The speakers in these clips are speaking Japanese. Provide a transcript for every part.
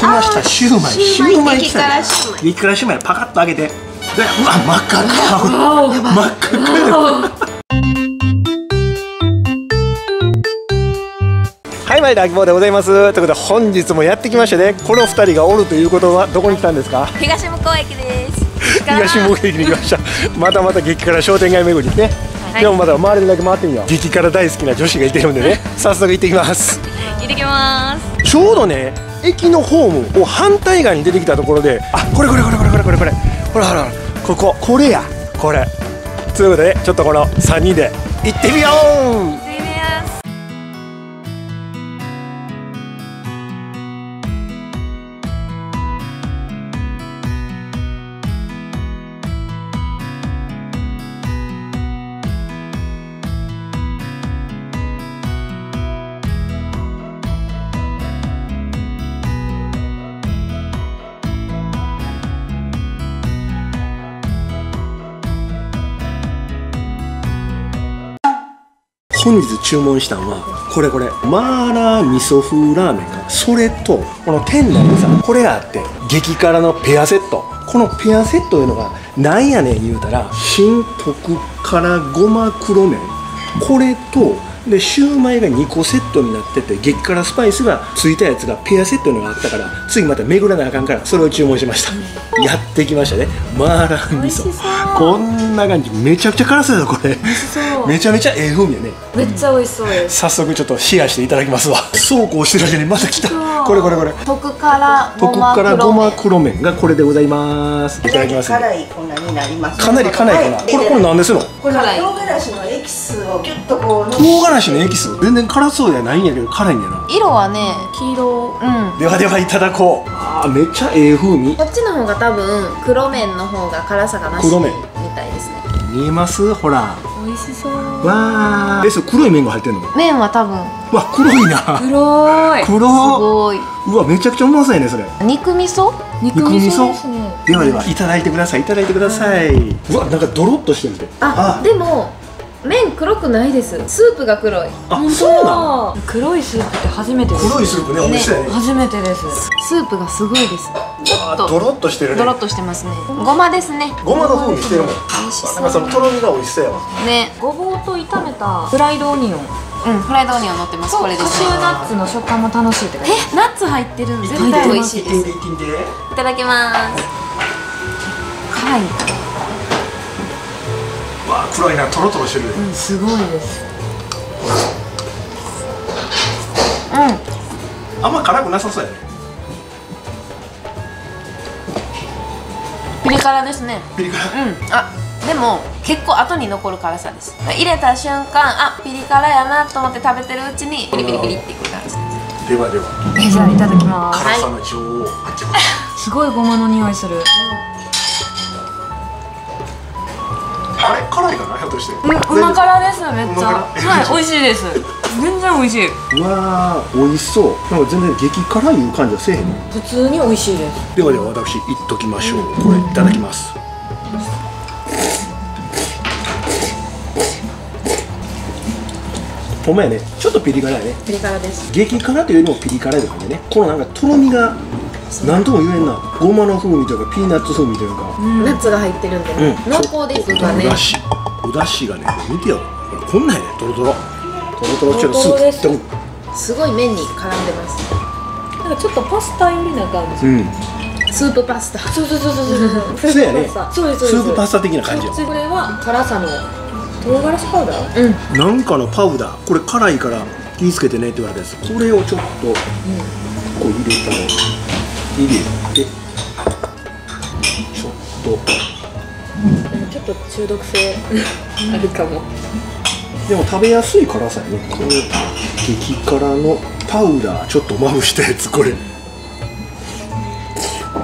来ました、シューマイ。シューマイ来たね。激辛シューマイパカッと開けて。うわ、真っ赤っか。真っ赤っか。はい、毎度あきぼうでございます。ということで本日もやってきましたね。この2人がおるということはどこに来たんですか？ 東向こう駅です。 東向こう駅に来ました。またまた激辛商店街巡りね。でもまだ周りだけ回ってみよう。激辛大好きな女子がいてるんでね、早速行ってきます。 行ってきます。 ちょうどね、駅のホームを反対側に出てきたところで、あ、これほらこれや、これ。ということでちょっとこの3人で行ってみよう。本日注文したのはこれマーラー味噌風ラーメンか、それとこの店内にさこれがあって、激辛のペアセット。このペアセットいうのがなんやねん言うたら、新特辛ごま黒麺、これとでシューマイが2個セットになってて、激辛スパイスがついたやつがペアセットいうのがあったから、次また巡らなあかんからそれを注文しました。やってきましたね、マーラー味噌。こんな感じ、めちゃくちゃ辛そうやぞこれ。めちゃめちゃええ風味やね。 めっちゃ美味しそうです。 早速ちょっとシェアしていただきますわ。そうこうしてる間にまた来た。これ特辛ごま黒麺がこれでございます。いただきます。 辛い粉になります。 かなり辛い粉。これ何ですの？ これ唐辛子のエキスをギュッとこう。 唐辛子のエキス、全然辛そうじゃないんやけど辛いんやな。 色はね、黄色。 ではいただこう。あー、めっちゃええ風味。 こっちの方が多分黒麺の方が辛さが増しみたいですね。 見えます？ほら。 美味しそう。 わー。それ黒い麺が入ってんの？ 麺は多分。 わ、黒いな。 黒い。すごい。 うわ、めちゃくちゃうまそうやねそれ。 肉味噌？ 肉味噌ですね。ではいただいてください。うわ、なんかドロッとしてるって。 あ、でも麺黒くないです。スープが黒い。 あ、そうなの？ 黒いスープって初めてです。 黒いスープね、美味しそうやね。 初めてです。 スープがすごいです。ちょっとドロッとしてるね。 ドロッとしてますね。ごまですね。 ごまの風味してるもん。 美味しそう。 なんかそのとろみが美味しそうやわ。 ね。 ごぼうと炒めたフライドオニオン。 フライドオニオン乗ってます。これですね。 カシューナッツの食感も楽しいって書いてある。 ナッツ入ってるんで絶対美味しいです。いただきます。辛い。 わあ、黒いな、トロトロしてる。 すごいです。 あんま辛くなさそうやね。 ピリ辛ですね。 ピリ辛。 あ、でも結構後に残る辛さです。入れた瞬間、あ、ピリ辛やなと思って食べてるうちにピリピリピリってくる感じです。 では。 じゃあいただきます。 辛さの女王。 すごいごまの匂いする。 あれ、辛いかな、ひょっとして。 うま辛です、めっちゃ。はい、美味しいです。全然美味しい。 うわー、美味しそう。なんか全然激辛いう感じはせえへんの。 普通に美味しいです。 では私いっときましょう。これいただきます。ほんまやね、ちょっとピリ辛やね。 ピリ辛です。 激辛というよりもピリ辛いう感じね。このなんかとろみがなんとも言えんな。ごまの風味というかピーナッツ風味というか、 ナッツが入ってるんでね、濃厚ですがね。 おだしがね、見てよ、こんなんやね、トロトロちょっとスープってもすごい麺に絡んでます。 なんかちょっとパスタ寄りな感じ。 スープパスタ。 そう。 そうやね。スープパスタ的な感じよ。 これは辛さの唐辛子パウダー。 なんかのパウダー、これ辛いから気ぃつけてねって言われたやつ。これをちょっとこう入れてちょっと中毒性あるかも。 でも食べやすい辛さやね。この激辛のパウダーちょっとまぶしたやつ、これ。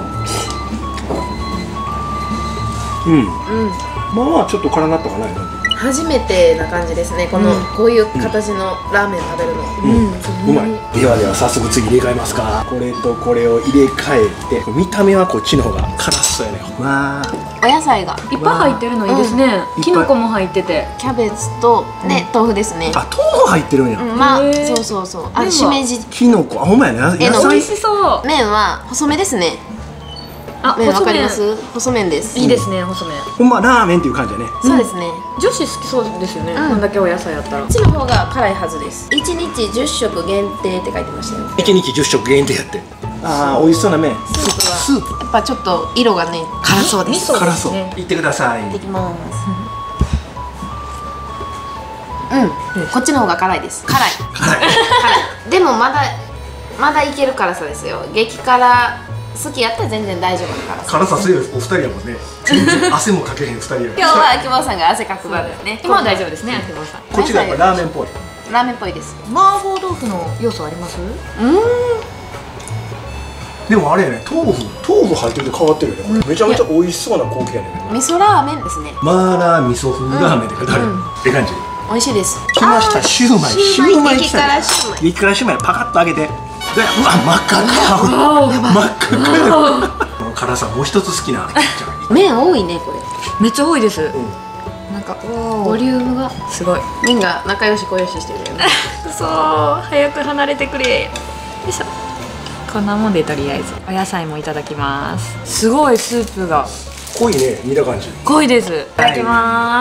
まあちょっと辛なったかな。 初めてな感じですね。この、こういう形のラーメン食べるの。 うまい。ではでは早速次入れ替えますか。これとこれを入れ替えて、見た目はこっちの方が辛そうやね。わあ。 お野菜がいっぱい入ってるのいいですね。きのこも入ってて、 キャベツとね、豆腐ですね。 あ、豆腐入ってるんや。 まあへーそうそうそう。あ、しめじ。 きのこ、あ、ほんまやね。野の菜美味しそう。 麺は細めですね。 あ、 麺わ細麺かります？細麺です。 いいですね、細麺。 ほんまラーメンっていう感じやね。 そうですね。 女子好きそうですよね。こんだけお野菜やったらこっ。ちの方が辛いはずです。1日10食限定って書いてましたよ。 1日10食限定やって。ああ、美味しそうな麺。 スープはスープ。 やっぱちょっと色がね辛そうです。 味噌辛そう。 ねいってください。 いってきます。こっちの方が辛いです。辛い。 辛い。 辛い。でもまだいける辛さですよ。激辛好きやったら全然大丈夫な辛さ。 辛さ強いお二人やもんね。全然汗もかけへん二人や。 今日は秋元さんが汗かく場ですね。 今は大丈夫ですね、秋元さん。 こっちがやっぱラーメンっぽい。 ラーメンっぽいです。 麻婆豆腐の要素あります？ でもあれやね、豆腐入ってると変わってるよね。めちゃめちゃ美味しそうな光景やねんけど。 味噌ラーメンですね。 マーラー味噌風ラーメンって書いてある。って感じ。 美味しいです。 来ました、シューマイ。 シューマイ激来た辛シューマイ。 激辛シューマイパカッと揚げて。うわ、真っ赤か。真っ赤か。辛さもう一つ好きな。 麺多いねこれ。 めっちゃ多いです。なんかボリュームがすごい。 麺が仲良し小良ししてるよね。 そう早く離れてくれ。よいしょ。こんなもんでとりあえずお野菜もいただきます。すごいスープが濃いね、見た感じ。 濃いです。いただきます。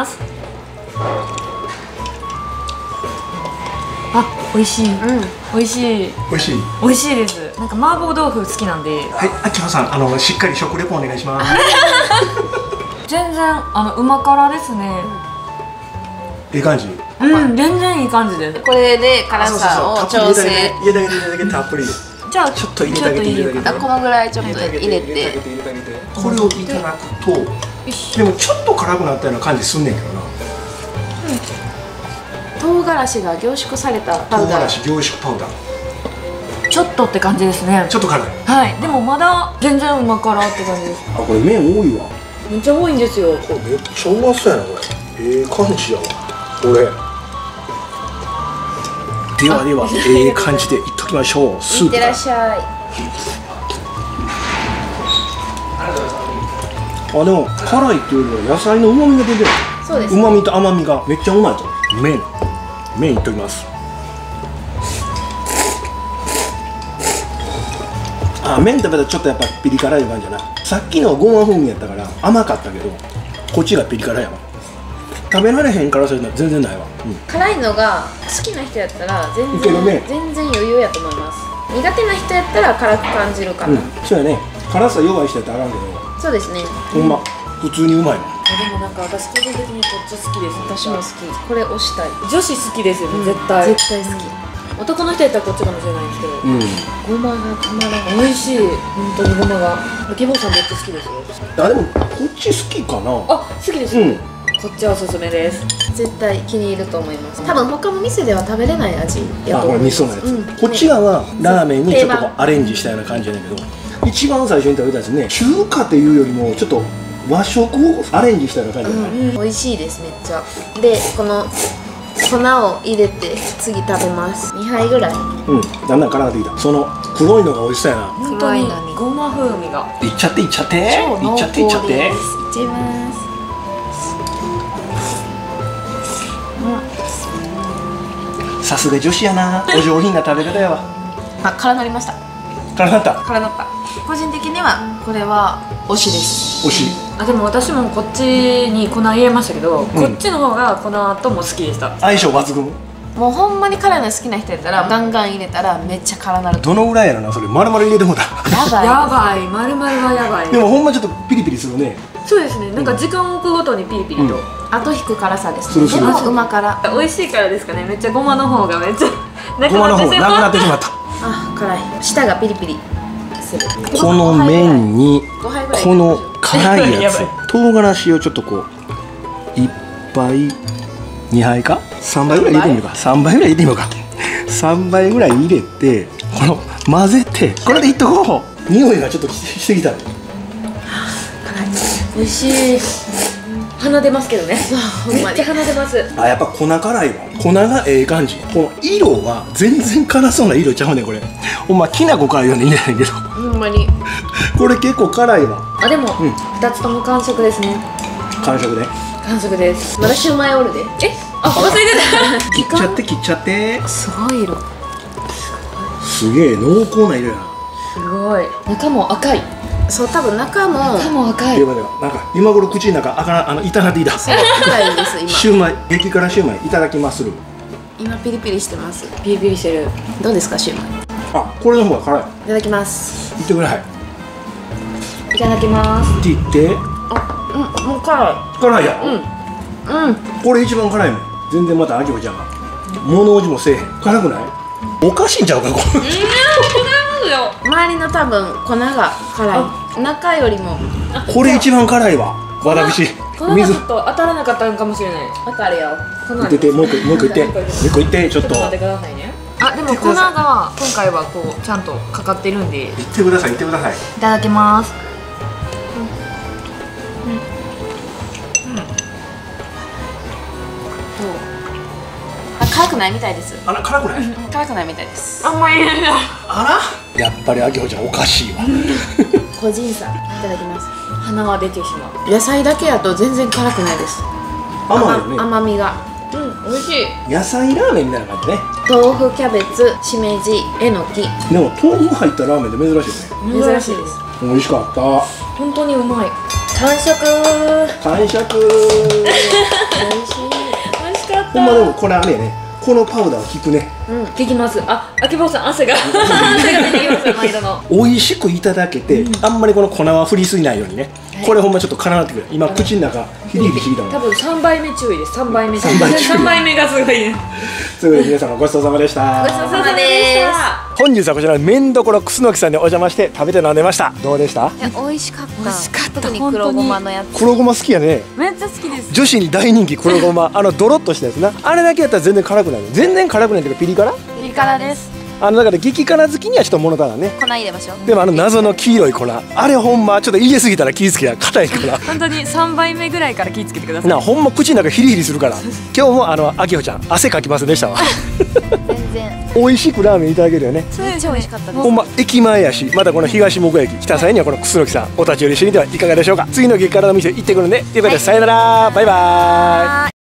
あ、美味しい。美味しい。 美味しい。 美味しいです。なんか麻婆豆腐好きなんで。 はい、秋葉さん、しっかり食レポお願いします。 全然うま辛ですね。 いい感じ。 全然いい感じです。 これで辛さを調整。 入れてあげてたっぷり。 じゃあちょっと入れてあげて入れてあげて。 このぐらいちょっと入れて。 入れてあげて。これをいただくと、でもちょっと辛くなったような感じすんねんけどな。 唐辛子が凝縮されたパウダー。 唐辛子凝縮パウダー。 ちょっとって感じですね。 ちょっと辛い。 はい。でもまだ全然うま辛って感じです。 あ、これ麺多いわ。 めっちゃ多いんですよ。 これめっちゃうまそうやなこれ。感じやわ。これ。ではでは、感じでいっときましょう。スープから。 いってらっしゃい。 あ、でも辛いっていうよりは野菜の旨味が出てる。 そうです。 旨味と甘みがめっちゃうまいと。麺いっときます。あ、麺食べたらちょっとやっぱピリ辛い感じやな。さっきのごま風味やったから甘かったけど、こっちがピリ辛やわ。食べられへん辛さいうのは全然ないわ。 辛いのが好きな人やったらいけるね全然余裕やと思います。苦手な人やったら辛く感じるかな。 そうやね。辛さ弱い人やったらあかんけど、 そうですね。 ほんま普通にうまいわ。 でもなんか私個人的にこっち好きです。 私も好き。これ推したい。 女子好きですよね、絶対。 絶対好き。 男の人やったらこっちかもしれないんですけど。 ごまがたまらない。 美味しい。本当にごまが。ケボさんめっちゃ好きですよ。 あ、でもこっち好きかな。 あ、好きです。こっちはおすすめです。 絶対気に入ると思います。多分他の店では食べれない味やあ、これと思います。 味噌のやつ。こっち側はラーメンにちょっとこうアレンジしたような感じやねんけど、一番最初に食べたやつね、中華っていうよりもちょっと和食をアレンジしたような感じやな。 美味しいですめっちゃ。でこの粉を入れて次食べます。2杯ぐらい。 だんだん辛くなってきた。その黒いのが美味しそうやな。 本当にごま風味が。 いっちゃっていっちゃって超濃厚いっちゃっていっちゃって。 です。いっちゃいます。 さすが女子やな。お上品な食べ方やわ。 あ、辛なりました。 辛かった。 辛なった。個人的にはこれは推しです。 惜しい。 あ、でも私もこっちに粉入れましたけど、こっちの方が粉とも好きでした。 相性抜群。 もうほんまに辛いの好きな人やったらガンガン入れたらめっちゃ辛なる。 どのぐらいやろな、それ丸々入れてもうた。 やばい。 やばい、丸々はやばい。 でもほんまちょっとピリピリするね。 そうですね。なんか時間を置くごとにピリピリと。 後引く辛さです。 するするでもうま辛。 美味しいからですかね。めっちゃごまの方がめっちゃなくごまのなってし方なくなまう。 ってしまった。 あ、辛い。舌がピリピリする。 この麺に 5杯ぐらいこの辛いやつやばい、 唐辛子をちょっとこう1杯2杯か3杯ぐらい入れてみようか。3杯ぐらい入れてみようか。3杯ぐらい入れてこの混ぜて、これでいっとこう。匂いがちょっとしてきた。 美味しい。 鼻出ますけどね。 ほんまにめっちゃ鼻出ます。 あ、やっぱ粉辛いわ。粉がええ感じ。この色は全然辛そうな色ちゃうねこれ。ほんまきな粉辛いように入れないけど。 ほんまにこれ結構辛いわ。 あ、でもん 2つとも完食ですね。 完食で。 完食です。 まだシューマイおるで。 あ、忘れてた。 切っちゃって切っちゃって。 すごい色。 すげえ濃厚な色やな。 すごい。中も赤い。 そう多分中も中も赤い。 でもなんか今頃口の中痛なっていた。 辛いです今。 シューマイ、激辛シューマイいただきまする。 今ピリピリしてます。 ピリピリしてる。 どうですかシューマイ。 あ、これの方が辛い。 いただきます。 言ってください。 いただきます。 って言ってもう辛辛いやろ。 い。 これ一番辛いもん。全然またあきほちゃんが物おじもせえへん。辛くない？おかしいんちゃうかこれ。 周りの多分粉が辛い。中よりもこれ一番辛いわ。私粉がちょっと当たらなかったのかもしれない。 わかるよ。 粉言ってて、もう一個言ってもう一個言ってちょっと待ってくださいね。あ、でも粉が今回はこうちゃんとかかってるんで。い言ってください言ってください。 ただきます。 辛くないみたいです。 あら辛くない？ 辛くないみたいです。 あんまりあらやっぱりあきほちゃんおかしいわ。 個人差。いただきます。 鼻は出てしまう。 野菜だけやと全然辛くないです。 甘いよね。 甘みが。 うん、美味しい。 野菜ラーメンみたいな感じね。 豆腐、キャベツ、しめじ、えのき。 でも豆腐入ったラーメンって珍しいよね。 珍しいです。 美味しかった。 本当にうまい。完食。 完食。 美味しい。 美味しかっほんまでもこれあれやね。このパウダー効くね。 聞きます。あ、あきぼうさん汗が汗が出てきますよ毎度の。 美味しくいただけて、あんまりこの粉は振りすぎないようにね。これほんまちょっと辛なってくる。今口の中ヒリヒリしてきたもん。 多分3倍目注意です。3倍目。 三倍注意 3倍目がすごいね。 ということで皆様ごちそうさまでした。 ごちそうさまです。 本日はこちらの麺どころ楠木さんにお邪魔して食べて飲んでました。どうでした？ いや美味しかった。 美味しかった特に黒ごまのやつ。 黒ごま好きやね。 めっちゃ好きです。 女子に大人気黒ごまドロッとしたやつな。あれだけやったら全然辛くないの。全然辛くないけどピリ辛？ ピリ辛です。 だから激辛好きにはちょっと物足らんね。 粉入れましょう。 でも謎の黄色い粉、あれほんまちょっと入れすぎたら気ぃつけや硬いから本当に3倍目ぐらいから気をつけてください。 ほんま口の中ヒリヒリするから。今日もあきほちゃん汗かきませんでしたわ。 全然。 美味しくラーメンいただけるよね。 めっちゃ美味しかったです。 ほんま駅前やし、またこの東木駅来た際にはこの楠木さんお立ち寄りしてみてはいかがでしょうか。次の激辛の店行ってくるんでということで、さよなら、バイバーイ。